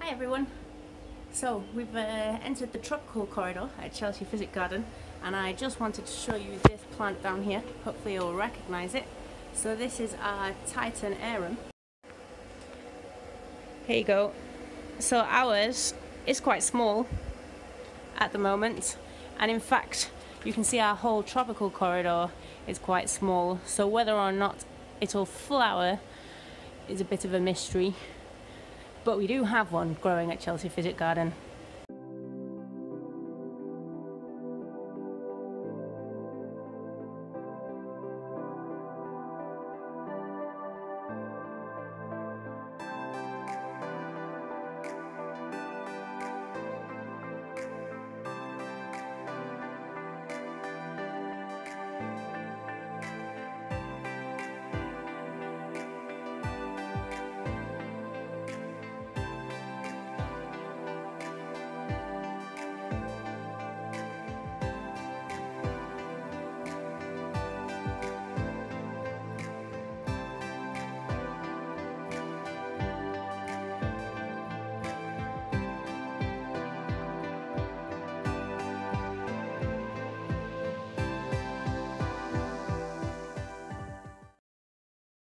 Hi everyone. So we've entered the tropical corridor at Chelsea Physic Garden, and I just wanted to show you this plant down here. Hopefully you'll recognise it. So this is our Titan arum. Here you go. So ours is quite small at the moment, and in fact you can see our whole tropical corridor is quite small, so whether or not it'll flower is a bit of a mystery. But we do have one growing at Chelsea Physic Garden.